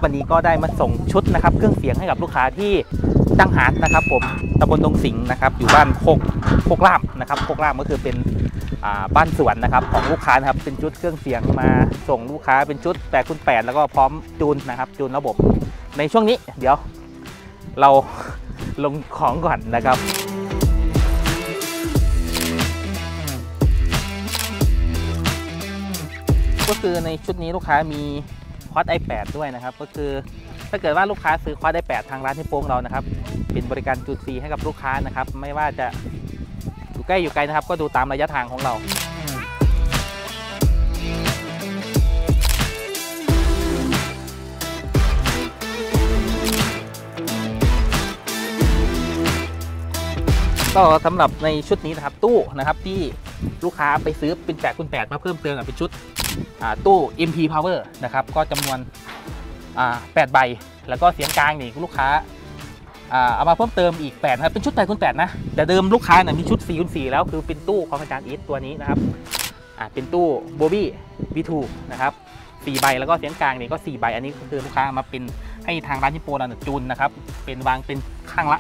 วันนี้ก็ได้มาส่งชุดนะครับเครื่องเสียงให้กับลูกค้าที่จังหารนะครับผมตำบลดงสิงห์นะครับอยู่บ้านโคกล่ามนะครับโคกล่ามก็คือเป็นบ้านสวนนะครับของลูกค้านะครับเป็นชุดเครื่องเสียงมาส่งลูกค้าเป็นชุด8x8แล้วก็พร้อมจูนนะครับจูนระบบในช่วงนี้เดี๋ยวเราลงของก่อนนะครับก็คือในชุดนี้ลูกค้ามีคอร์ส i8 ด้วยนะครับก็คือถ้าเกิดว่าลูกค้าซื้อคอร์ส i8 ทางร้านที่โป้งเรานะครับเป็นบริการจูนฟรีให้กับลูกค้านะครับไม่ว่าจะอยู่ใกล้อยู่ไกลนะครับก็ดูตามระยะทางของเราก็สำหรับในชุดนี้นะครับตู้นะครับที่ลูกค้าไปซื้อเป็น8x8มาเพิ่มเติมเป็นชุดตู้ MP Power นะครับก็จำนวน8ใบแล้วก็เสียงกลางนี่ลูกค้าเอามาเพิ่มเติมอีก8ครับเป็นชุด8x8นะแต่เดิมลูกค้ามีชุด4x4แล้วคือเป็นตู้ของอาจารย์อีทตัวนี้นะครับเป็นตู้โบบี้V2 นะครับ4ใบแล้วก็เสียงกลางนี่ก็4ใบอันนี้ก็คือลูกค้ามาเป็นให้ทางร้านญี่ปุ่นเราจูนนะครับเป็นวางเป็นข้างละ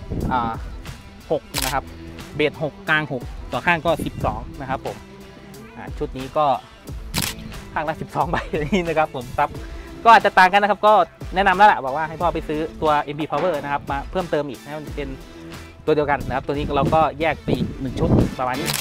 6นะครับเบส6กลาง6ต่อข้างก็12นะครับผมชุดนี้ก็ข้างละ12ใบนี่นะครับผมซับก็อาจจะต่างกันนะครับก็แนะนำแล้วแหละบอกว่าให้พ่อไปซื้อตัว MP Power นะครับมาเพิ่มเติมอีกให้มันเป็นตัวเดียวกันนะครับตัวนี้เราก็แยกไปอีก1ชุดประมาณนี้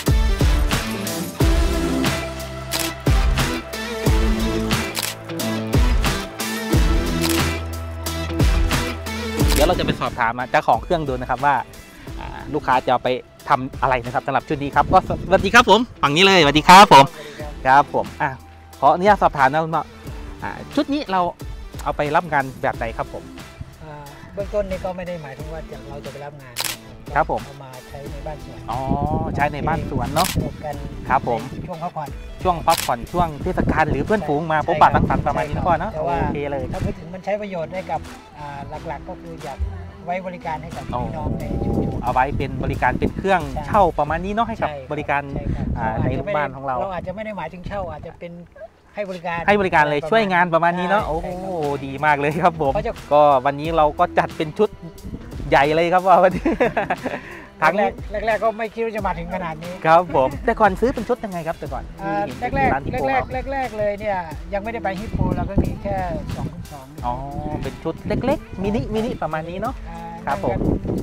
เดี๋ยวเราจะไปสอบถามเจ้าของเครื่องดูนะครับว่าลูกค้าจะไปทำอะไรนะครับสำหรับชุดนี้ครับก็สวัสดีครับผมฝั่งนี้เลยสวัสดีครับผมครับผมขออนุญาตสอบถามนะคุณพ่อชุดนี้เราเอาไปรับงานแบบไหนครับผมเบื้องต้นนี่ก็ไม่ได้หมายถึงว่าเราจะไปรับงานครับผมเอามาใช้ในบ้านสวนอ๋อใช้ในบ้านสวนเนาะกันครับผมช่วงพักผ่อนช่วงเทศกาลหรือเพื่อนฝูงมาพบปะสังสรรค์ประมาณนี้นะพ่อเนาะโอเคเลยถ้าพูดถึงมันใช้ประโยชน์ได้กับหลักๆก็คืออยากไว้บริการให้กับพี่น้องในชุมชนเอาไว้เป็นบริการเป็นเครื่องเช่าประมาณนี้เนาะให้กับบริการในลูกบ้านของเราอาจจะไม่ได้หมายถึงเช่าอาจจะเป็นให้บริการเลยช่วยงานประมาณนี้เนาะโอ้ดีมากเลยครับผมก็วันนี้เราก็จัดเป็นชุดใหญ่เลยครับว่าวันนี้ครั้งแรกก็ไม่คิดว่าจะมาถึงขนาดนี้ครับผมแต่ก่อนซื้อเป็นชุดยังไงครับแต่ก่อนแรกเลยเนี่ยยังไม่ได้ไปฮิปโปเราก็มีแค่2x2 อ๋อเป็นชุดเล็กๆมินิประมาณนี้เนาะครับผม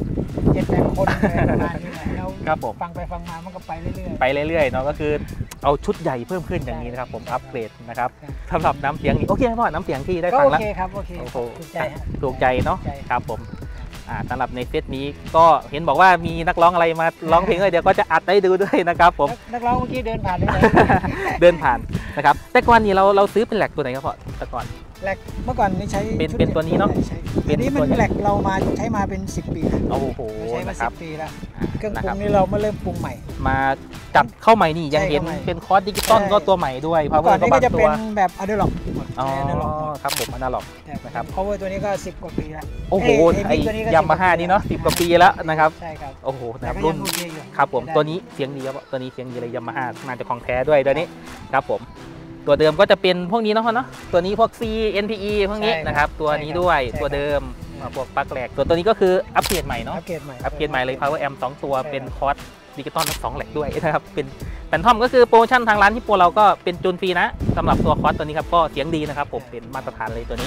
7-8 คนประมาณนี้แล้วครับผมฟังไปฟังมามันก็ไปเรื่อยเนาะก็คือเอาชุดใหญ่เพิ่มขึ้นอย่างนี้นะครับผมอัปเกรดนะครับสำหรับน้ำเสียงนี่โอเคไหมพ่อน้ำเสียงที่ได้ฟังแล้วโอเคครับโอเคถูกใจเนาะครับผมสำหรับในเซตนี้ก็เห็นบอกว่ามีนักร้องอะไรมาร้องเพลงด้วยเดี๋ยวก็จะอัดได้ดูด้วยนะครับผมนักร้องเมื่อกี้เดินผ่านนะครับแต่ก่อนนี้เราซื้อเป็นแหลกตัวไหนครับพ่อแต่ก่อนแหลกเมื่อก่อนนี่ใช้เป็นตัวนี้เนาะเป็นนี้มันแหลกเรามาใช้มาเป็น10 ปีโอ้โหใช้มา10 ปีแล้วเครื่องปรุงนี้เรามาเริ่มปรุงใหม่มาจับเข้าใหม่นี่ยังเห็นเป็นคอร์สดิจิตอลก็ตัวใหม่ด้วย power ก็จะเป็นแบบอะนาล็อกอ๋อครับผมอะนาล็อกนะครับ power ตัวนี้ก็10 กว่าปีแล้วโอ้โหไอ้ยามาฮ่านี่เนาะ10 กว่าปีแล้วนะครับใช่ครับโอ้โหนะครับรุ่นครับผมตัวนี้เสียงดีครับตัวนี้เสียงดีเลยยามาฮ่าน่าจะของแท้ด้วยตัวนี้ครับผมตัวเดิมก็จะเป็นพวกนี้เนาะตัวนี้พวก C NPE พวกนี้นะครับตัวนี้ด้วยตัวเดิมพวกปลั๊กแหลกตัวนี้ก็คืออัปเกรดใหม่เนาะอัปเกรดใหม่เลย Power Amp 2 ตัวเป็นคอร์สดิจิตอลทั้ง2แหลกด้วยนะครับเป็นแผ่นทอมก็คือโปรโมชั่นทางร้านที่โปรเราก็เป็นจูนฟรีนะสำหรับตัวคอร์สตัวนี้ครับก็เสียงดีนะครับผมเป็นมาตรฐานเลยตัวนี้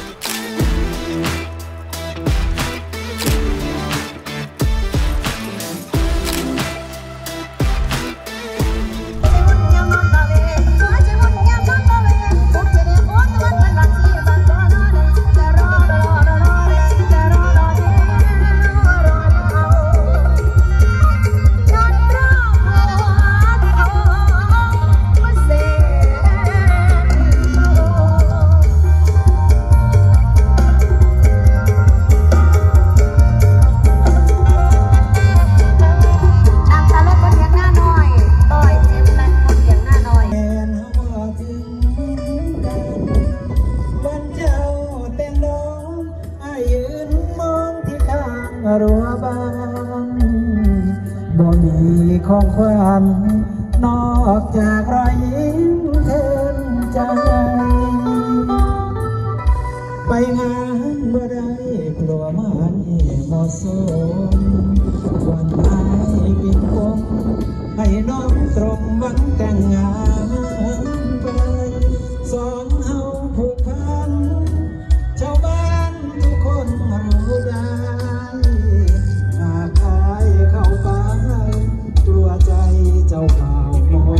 ของขวัญนอกจากรอยยิ้มเทินใจไปงานบ่ได้กลัวมันเหมาะสมวันอายเป็นกงให้น้องตรงวันแต่งงานไปสองเฮาผูกพันชาวบ้านทุกคนรู้ได้หากอายเข้าไปกลัวใจเจ้าบ่าวมอง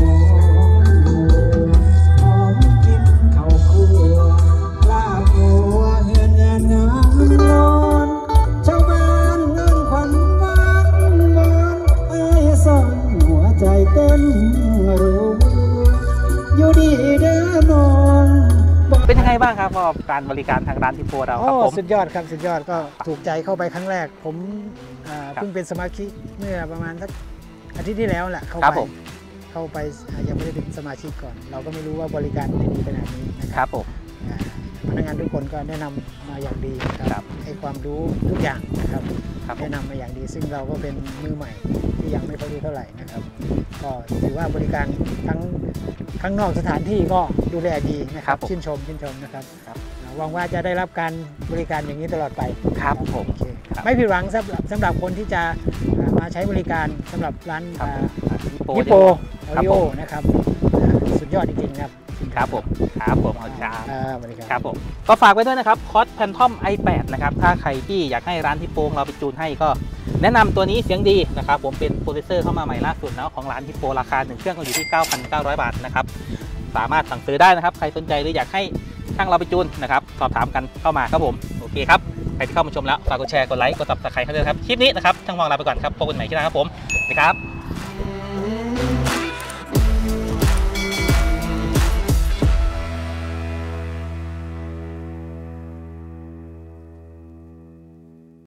หอมกินข้าวคั่วลาบหัวเงินงานนอนชาวบ้านเงินขวัญหวานอายซ่อนหัวใจเต้นรู้อยู่ดีเด้อน้องเป็นยังไงบ้างครับการบริการทางร้านทิโปเราครับผมสุดยอดครับสุดยอดก็ถูกใจเข้าไปครั้งแรกผมเพิ่งเป็นสมาชิกเมื่อประมาณสักอาทิตย์ที่แล้วแหละเข้าไปยังไม่ได้เป็นสมาชิกก่อน เราก็ไม่รู้ว่าบริการดีขนาดนี้นะครับผมพนักงานทุกคนก็แนะนำมาอย่างดีครับให้ความรู้ทุกอย่างนะครับแนะนำมาอย่างดีซึ่งเราก็เป็นมือใหม่ที่ยังไม่ค่อยรู้เท่าไหร่นะครับก็ถือว่าบริการทั้งข้างนอกสถานที่ก็ดูแลดีนะครับชื่นชมนะครับหวังว่าจะได้รับการบริการอย่างนี้ตลอดไปครับผมไม่ผิดหวังสำหรับคนที่จะมาใช้บริการสำหรับร้านฮิปโปออดิโอนะครับสุดยอดจริงๆครับครับผมขอบคุณครับผมก็ฝากไว้ด้วยนะครับคอสแพนทอม i8 นะครับถ้าใครที่อยากให้ร้านฮิปโปเราไปจูนให้ก็แนะนำตัวนี้เสียงดีนะครับผมเป็นโปรเซสเซอร์เข้ามาใหม่ล่าสุดนะของร้านฮิปโปราคา1เครื่องก็อยู่ที่ 9,900 บาทนะครับสามารถสั่งซื้อได้นะครับใครสนใจหรืออยากให้ช่างเราไปจูนนะครับสอบถามกันเข้ามาครับผมโอเคครับใครที่เข้ามาชมแล้วฝากกดแชร์กดไลค์กด Subscribe ให้ด้วยครับคลิปนี้นะครับช่างมองลาไปก่อนครับพบกันใหม่ที่หน้าครับผมสวัสดีครับ